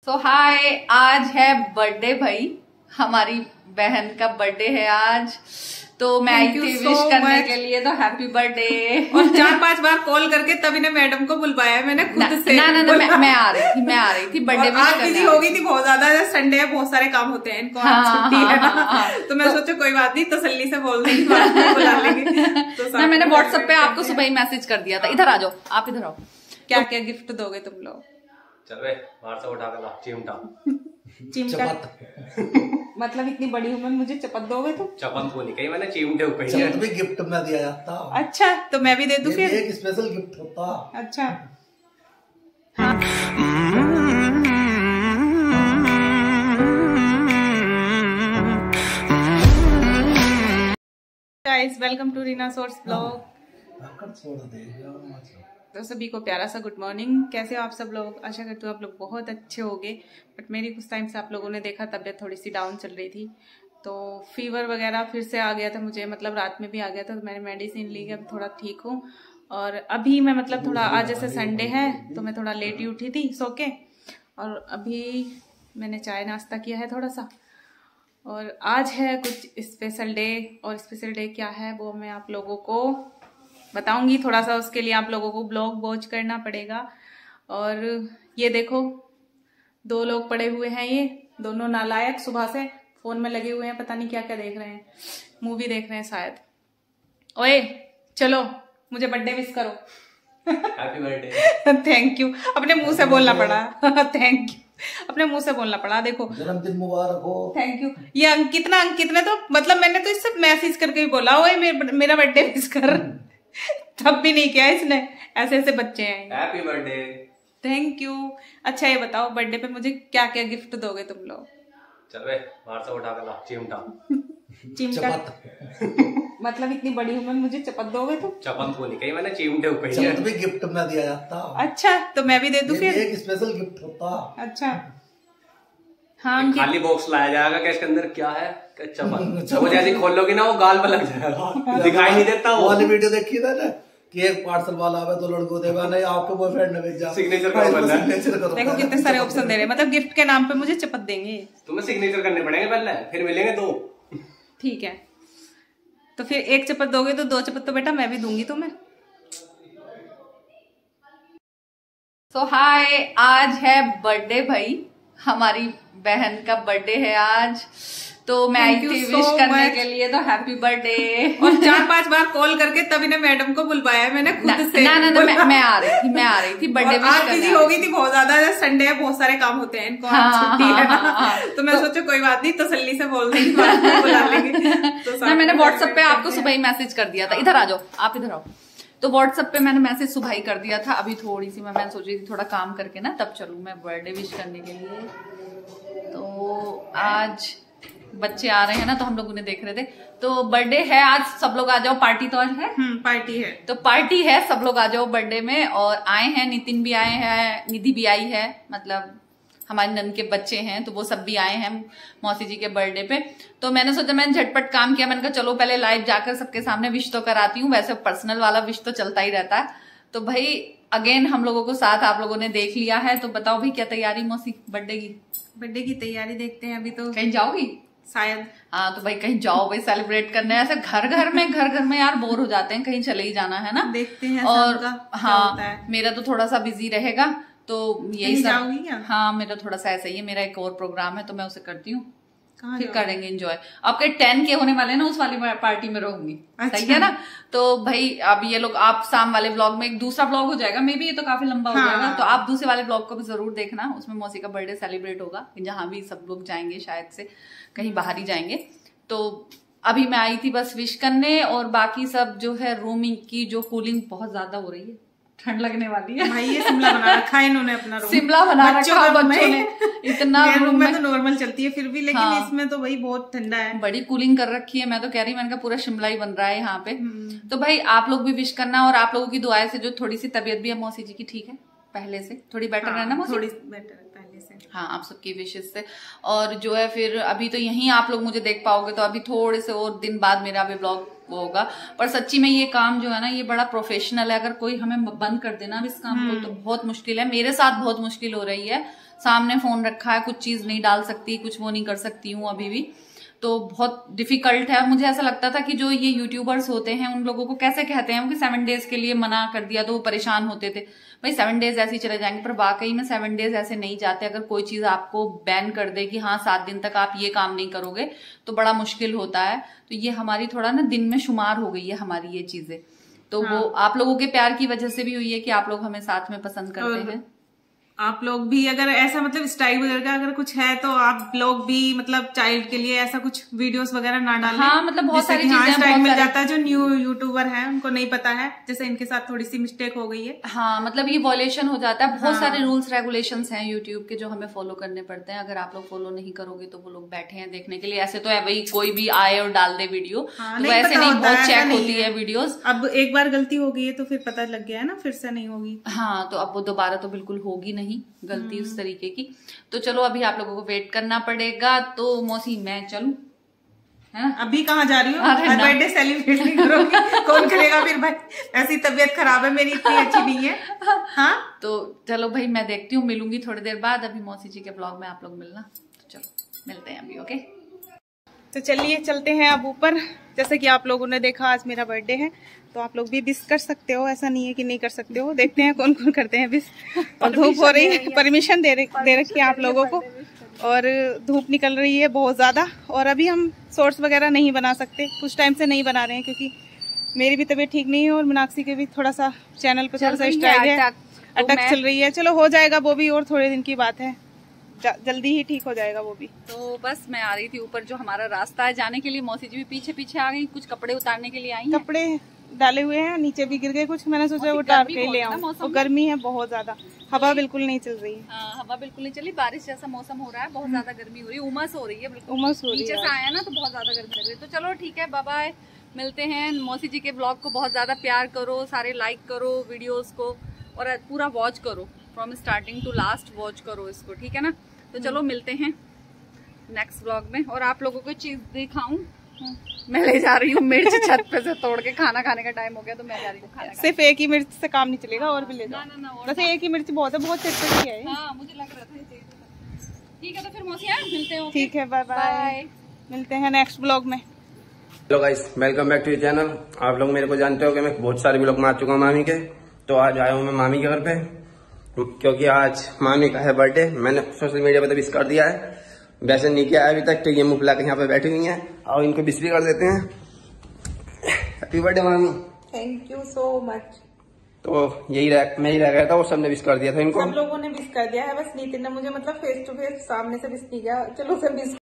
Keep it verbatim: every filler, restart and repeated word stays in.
सो so, हाय, आज है birthday भाई, हमारी बहन का बर्थडे है आज। तो मैं आई थी विश करने के लिए, तो हैप्पी बर्थडे। और चार पांच बार कॉल करके तभी ने मैडम को बुलवाया मैंने खुद ना, से। ना ना ना मैं, मैं आ रही थी मैं आ रही थी बर्थडे विश करने। बिजी हो गई थी बहुत ज्यादा, संडे है, बहुत सारे काम होते हैं इनको, हाँ, छुट्टी हाँ, है ना। हाँ, हाँ, तो मैं सोचा कोई बात नहीं, तसल्ली से बोल देंगे, बाद में बुला लेंगे। तो ना मैंने व्हाट्सएप पे आपको सुबह ही मैसेज कर दिया था। इधर आ जाओ, आप इधर आओ। क्या क्या गिफ्ट दोगे तुम लोग? चल बे बाहर से उठा कर ला चिमटा। चिमटा मतलब इतनी बड़ी उम्र मुझे चपत दोगे तुम? चपत को नहीं कही मैंने, चिमटे को कही। चपत भी गिफ्ट में दिया जाता। अच्छा, तो मैं भी दे दूं फिर? एक स्पेशल गिफ्ट होता। अच्छा हाँ। Guys, welcome to Reena source blog. तो सभी को प्यारा सा गुड मॉर्निंग। कैसे हो आप सब लोग? आशा करती हूँ आप लोग बहुत अच्छे होंगे। बट मेरी कुछ टाइम से आप लोगों ने देखा तबीयत थोड़ी सी डाउन चल रही थी, तो फीवर वगैरह फिर से आ गया था मुझे, मतलब रात में भी आ गया था। तो मैंने मेडिसिन ली है, अब थोड़ा ठीक हूँ। और अभी मैं मतलब थोड़ा, आज जैसे संडे है तो मैं थोड़ा लेट ही उठी थी सो के, और अभी मैंने चाय नाश्ता किया है थोड़ा सा। और आज है कुछ स्पेशल डे, और स्पेशल डे क्या है वो मैं आप लोगों को बताऊंगी। थोड़ा सा उसके लिए आप लोगों को ब्लॉग वॉच करना पड़ेगा। और ये देखो, दो लोग पड़े हुए हैं, ये दोनों नालायक सुबह से फोन में लगे हुए हैं, पता नहीं क्या क्या देख रहे हैं, मूवी देख रहे हैं शायद। ओए चलो, मुझे बर्थडे विश करो। Happy birthday. Thank you. अपने मुंह से बोलना पड़ा। थैंक यू, अपने मुंह से बोलना पड़ा। देखो, जन्मदिन मुबारक हो। Thank you. ये अंकित ना, अंकित ने तो मतलब मैंने तो इससे मैसेज करके ही बोला, ओए मेरा बर्थडे विश कर, तब भी नहीं किया इसने। ऐसे ऐसे बच्चे हैं। Happy birthday. Thank you. अच्छा ये बताओ, बर्थडे पे मुझे क्या क्या गिफ्ट दोगे तुम लोग? चल बे बाहर से उठा कर ला चिमटा। चिमटा मतलब इतनी बड़ी उम्र मुझे चपत दोगे तुम? चपत को नहीं कही मैंने, चिमटे को कही। चपत भी गिफ्ट में दिया जाता। अच्छा, तो मैं भी दे दूं फिर? एक स्पेशल गिफ्ट होता। अच्छा हाँ। खाली बॉक्स लाया जाएगा क्या इसके अंदर? क्या है? चपत। वो जैसे खोलोगी ना वो गाल पर लग जाएगा, दिखाई नहीं देता। वो वाली वीडियो देखी था ना कि एक पार्सल वाला आवे तो लड़को देगा, नहीं आपके बॉयफ्रेंड ने भेजा, सिग्नेचर करो। देखो कितने सारे ऑप्शन दे रहे हैं, मतलब गिफ्ट के नाम पे मुझे चपत देंगे। तुम्हें सिग्नेचर करने पड़ेंगे पहले, फिर मिलेंगे दो। ठीक है, तो फिर एक चपत दोगे तो दो चपत तो बेटा मैं भी दूंगी तुम्हें। सो so, हाय, आज है बर्थडे भाई, हमारी बहन का बर्थडे है आज। तो मैं आई थी विश करने के लिए, तो हैप्पी बर्थडे। और चार पांच बार कॉल करके तभी ने मैडम को बुलवाया मैंने खुद ना, से। ना ना ना मैं, मैं आ रही थी मैं आ रही थी बर्थडे विश करने। बिजी हो गई थी बहुत ज्यादा, संडे है, बहुत सारे काम होते हैं इनको, हाँ, छुट्टी हाँ, है ना। हाँ, हाँ, तो मैं सोचा कोई बात नहीं, तसल्ली से बोल देंगे, बाद में बुला लेंगे। तो ना मैंने व्हाट्सएप पे आपको सुबह ही मैसेज कर दिया था। इधर आ जाओ, आप इधर आओ। तो व्हाट्सएप पे मैंने मैसेज सुबह ही कर दिया था। अभी थोड़ी सी मैं मैंने सोच रही थी थोड़ा काम करके ना तब चलूं मैं बर्थडे विश करने के लिए। तो आज बच्चे आ रहे हैं ना, तो हम लोग उन्हें देख रहे थे। तो बर्थडे है आज, सब लोग आ जाओ, पार्टी तो आज है। हम्म, पार्टी है, तो पार्टी है, सब लोग आ जाओ बर्थडे में। और आए हैं, नितिन भी आए हैं, निधि भी आई है, मतलब हमारे नन के बच्चे हैं, तो वो सब भी आए हैं मौसी जी के बर्थडे पे। तो मैंने सोचा, मैंने झटपट काम किया, मैंने कहा चलो पहले लाइव जाकर सबके सामने विश तो कराती हूँ। वैसे पर्सनल वाला विश तो चलता ही रहता है। तो भाई अगेन हम लोगों को साथ आप लोगों ने देख लिया है, तो बताओ भाई क्या तैयारी मौसी बर्थडे की? बर्थडे की तैयारी देखते हैं। अभी तो कहीं जाओगी शायद? हाँ, तो भाई कहीं जाओ भाई, सेलिब्रेट करने। ऐसे घर घर में घर घर में यार बोर हो जाते हैं, कहीं चले ही जाना है ना। देखते हैं। और हाँ, मेरा तो थोड़ा सा बिजी रहेगा, तो यही सब। जाओगी क्या? हाँ, मेरा थोड़ा सा ऐसा ही है, मेरा एक और प्रोग्राम है तो मैं उसे करती हूँ, फिर जाओगी? करेंगे एंजॉय। आपके टेन के होने वाले हैं ना, उस वाली पार्टी में रहूंगी। अच्छा। सही है ना? तो भाई अब ये लोग, आप शाम वाले ब्लॉग में एक दूसरा ब्लॉग हो जाएगा, मे बी ये तो काफी लंबा हो हाँ। जाएगा, तो आप दूसरे वाले ब्लॉग को भी जरूर देखना। उसमें मौसी का बर्थडे सेलिब्रेट होगा, जहां भी सब लोग जाएंगे, शायद से कहीं बाहर ही जाएंगे। तो अभी मैं आई थी बस विश करने, और बाकी सब जो है रूमिंग की जो कूलिंग बहुत ज्यादा हो रही है, ठंड लगने वाली है। भाई ये शिमला बना रखा है इन्होंने अपना रूम। शिमला बना रखा है बच्चों ने, इतना रूम में तो नॉर्मल चलती है फिर भी, लेकिन हाँ, इसमें तो भाई बहुत ठंडा है, बड़ी कूलिंग कर रखी है। मैं तो कह रही, मैंने कहा पूरा शिमला ही बन रहा है यहाँ पे। तो भाई आप लोग भी विश करना, और आप लोगों की दुआएं से जो थोड़ी सी तबीयत भी है मौसी जी की ठीक है, पहले से थोड़ी बेटर है ना मौसी? थोड़ी बेटर है पहले से। हाँ, आप सबकी विशेष से। और जो है फिर अभी तो यहीं आप लोग मुझे देख पाओगे, तो अभी थोड़े से और दिन बाद मेरा अभी ब्लॉग वो होगा। पर सच्ची में ये काम जो है ना, ये बड़ा प्रोफेशनल है। अगर कोई हमें बंद कर देना अब इस काम को तो बहुत मुश्किल है। मेरे साथ बहुत मुश्किल हो रही है। सामने फोन रखा है, कुछ चीज नहीं डाल सकती, कुछ वो नहीं कर सकती हूँ अभी भी, तो बहुत डिफिकल्ट है। मुझे ऐसा लगता था कि जो ये यूट्यूबर्स होते हैं उन लोगों को कैसे कहते हैं कि सेवन डेज के लिए मना कर दिया तो वो परेशान होते थे। भाई सेवन डेज ऐसे ही चले जाएंगे, पर वाकई में सेवन डेज ऐसे नहीं जाते। अगर कोई चीज आपको बैन कर दे कि हाँ सात दिन तक आप ये काम नहीं करोगे तो बड़ा मुश्किल होता है। तो ये हमारी थोड़ा ना दिन में शुमार हो गई है हमारी ये चीजें। तो हाँ। वो आप लोगों के प्यार की वजह से भी हुई है कि आप लोग हमें साथ में पसंद करते हैं। आप लोग भी अगर ऐसा मतलब स्टाइल वगैरह का अगर कुछ है तो आप लोग भी मतलब चाइल्ड के लिए ऐसा कुछ वीडियोस वगैरह ना डालें। हाँ, मतलब बहुत सारी चीजें स्टाइल मिल जाता है जो न्यू यूट्यूबर है उनको नहीं पता है, जैसे इनके साथ थोड़ी सी मिस्टेक हो गई है। हाँ, मतलब ये वॉयलेशन हो जाता है। बहुत हाँ। सारे रूल्स रेगुलेशंस हैं यूट्यूब के जो हमें फॉलो करने पड़ते हैं। अगर आप लोग फॉलो नहीं करोगे तो वो लोग बैठे हैं देखने के लिए। ऐसे तो है भाई, कोई भी आए और डाल दे वीडियो, हाँ, तो ऐसे नहीं, बहुत चेक होती है वीडियोस। अब एक बार गलती हो गई है तो फिर पता लग गया है ना, फिर से नहीं होगी। हाँ, तो अब वो दोबारा तो बिल्कुल होगी नहीं गलती उस तरीके की। तो चलो अभी आप लोगों को वेट करना पड़ेगा। तो मौसी मैं चलूं, है ना? अभी कहाँ जा रही हो? बर्थडे सेलिब्रेट नहीं करोगी? कौन करेगा फिर भाई? ऐसी तबीयत खराब है मेरी, इतनी अच्छी नहीं है। हाँ, तो चलो भाई मैं देखती हूँ, मिलूंगी थोड़ी देर बाद। अभी मौसी जी के ब्लॉग में आप लोग मिलना। तो चलो मिलते हैं अभी। ओके, तो चलिए चलते हैं अब ऊपर। जैसे कि आप लोगों ने देखा आज मेरा बर्थडे है, तो आप लोग भी विश कर सकते हो, ऐसा नहीं है कि नहीं कर सकते हो। देखते हैं कौन कौन करते हैं विश। और धूप हो रही है, परमिशन दे दे रखी है आप लोगों को, और धूप निकल रही है बहुत ज्यादा। और अभी हम शॉर्ट्स वगैरह नहीं बना सकते, कुछ टाइम से नहीं बना रहे हैं क्योंकि मेरी भी तबीयत ठीक नहीं है और मीनाक्षी के भी थोड़ा सा चैनल पे थोड़ा सा स्ट्राइक है, अटक चल रही है। चलो हो जाएगा वो भी, और थोड़े दिन की बात है, जल्दी ही ठीक हो जाएगा वो भी। तो बस मैं आ रही थी ऊपर, जो हमारा रास्ता है जाने के लिए। मौसी जी भी पीछे पीछे आ गई, कुछ कपड़े उतारने के लिए आई हैं। कपड़े डाले हुए हैं, नीचे भी गिर गए कुछ, मैंने सोचा वो उतार के ले आऊं। तो गर्मी है बहुत ज्यादा, हवा बिल्कुल नहीं चल रही है। हाँ, हवा बिल्कुल नहीं चली, बारिश जैसा मौसम हो रहा है, बहुत ज्यादा गर्मी हो रही है, उमस हो रही है, बिल्कुल उमस हो रही है। नीचे से आया ना तो बहुत ज्यादा गर्मी लग रही है। तो चलो ठीक है, बाय बाय, मिलते हैं। मौसी जी के ब्लॉग को बहुत ज्यादा प्यार करो, सारे लाइक करो वीडियोस को, और पूरा वॉच करो, from starting to last watch करो इसको, ठीक है ना? तो चलो मिलते हैं नेक्स्ट ब्लॉग में। और आप लोगों को चीज दिखाऊं, मैं ले जा रही हूँ मिर्च छत पे से तोड़ के। खाना खाने का टाइम हो गया तो मैं जा रही हूँ खाना। सिर्फ एक ही मिर्च से काम नहीं चलेगा, और भी ले जाओ। ना, ना, ना, वैसे एक ही मिर्च बहुत है, बहुत चटपटी है। हाँ, मुझे लग रहा था। ठीक है, तो फिर मौसी मिलते हैं। ठीक है, बाय बाय, मिलते हैं नेक्स्ट ब्लॉग में। Hello guys, welcome back to your channel. आप लोग मेरे को जानते हो कि मैं बहुत सारे ब्लॉग में आ चुका हूँ मामी के। तो आज आया हूँ मैं मामी के घर पे, क्योंकि आज मामी का है बर्थडे। मैंने सोशल मीडिया पे तो विश कर दिया है, वैसे नहीं किया अभी तक। तो ये मुंह फुला के यहाँ पे बैठी हुई हैं, और इनको विश भी कर देते हैं। हैप्पी बर्थडे मामी। Thank you so much. तो यही रह, मैं ही रह गया था, वो सबने विश कर दिया था इनको। सब लोगों ने विश कर दिया है, बस नितिन ने मुझे मतलब फेस टू फेस सामने से विश नहीं किया। चलो फिर विश